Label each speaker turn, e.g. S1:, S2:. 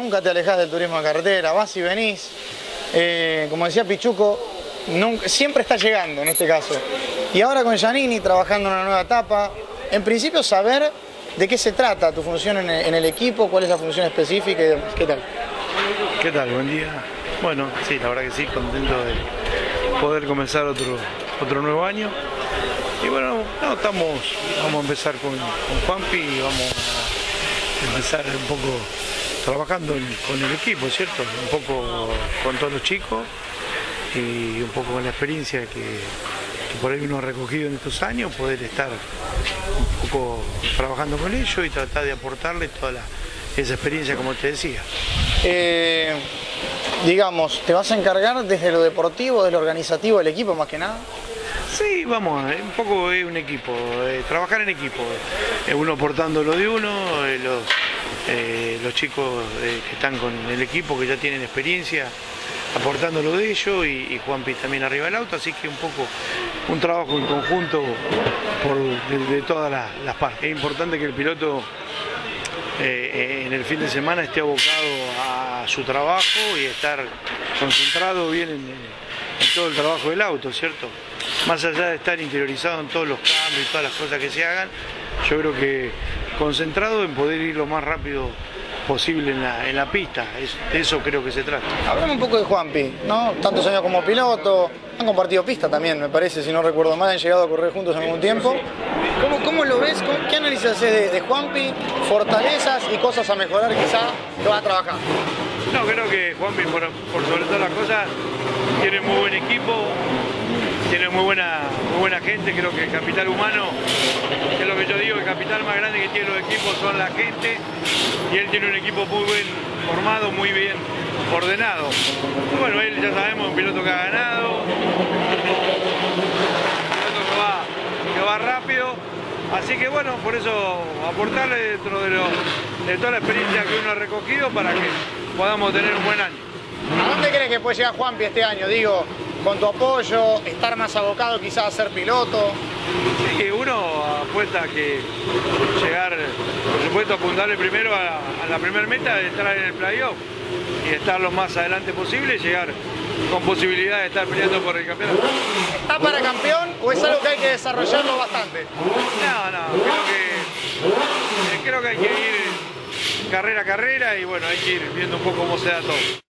S1: nunca te alejás del turismo de carretera, vas y venís. Como decía Pichuco, siempre está llegando en este caso. Y ahora con Giannini trabajando en una nueva etapa, en principio saber de qué se trata tu función en el equipo, cuál es la función específica y demás. ¿Qué tal?
S2: ¿Qué tal? Buen día. Bueno, sí, la verdad que sí, contento de poder comenzar otro nuevo año. Y bueno, vamos a empezar con Juanpi y vamos a empezar un poco trabajando con el equipo, ¿cierto? Un poco con todos los chicos y un poco con la experiencia que por ahí uno ha recogido en estos años, poder estar un poco trabajando con ellos y tratar de aportarles toda esa experiencia, como te decía.
S1: Digamos, ¿te vas a encargar desde lo deportivo, desde lo organizativo del equipo más que nada?
S2: Sí, vamos, un poco es un equipo, trabajar en equipo, uno aportando lo de uno, los chicos que están con el equipo, que ya tienen experiencia, aportando lo de ellos y Juanpi también arriba del auto, así que un poco un trabajo en conjunto de todas las partes. Es importante que el piloto en el fin de semana esté abocado a su trabajo y estar concentrado bien en todo el trabajo del auto, ¿cierto? Más allá de estar interiorizado en todos los cambios y todas las cosas que se hagan, yo creo que concentrado en poder ir lo más rápido posible en la pista, de eso creo que se trata.
S1: Hablame un poco de Juanpi, ¿no? Tantos años como piloto, han compartido pista también, me parece, si no recuerdo mal, han llegado a correr juntos en algún tiempo. ¿Cómo lo ves? ¿Qué análisis haces de Juanpi, fortalezas y cosas a mejorar quizá que vas a trabajar?
S2: No, creo que Juanpi, por sobre todas las cosas, tiene muy buen equipo, tiene muy buena gente. Creo que el capital humano, que es lo que yo digo, el capital más grande que tienen los equipos son la gente, y él tiene un equipo muy bien formado, muy bien ordenado. Y bueno, él ya sabemos, un piloto que ha ganado, un piloto que va rápido, así que bueno, por eso aportarle dentro de toda la experiencia que uno ha recogido para que podamos tener un buen año.
S1: ¿A dónde crees que puede llegar Juanpi este año? Digo, con tu apoyo, estar más abocado quizás a ser piloto.
S2: Sí, uno apuesta a que llegar, por supuesto, apuntarle primero a la primera meta de estar en el playoff y estar lo más adelante posible y llegar con posibilidad de estar peleando por el campeonato.
S1: ¿Está para campeón o es algo que hay que desarrollarlo bastante?
S2: Creo que hay que ir carrera a carrera y bueno, hay que ir viendo un poco cómo se da todo.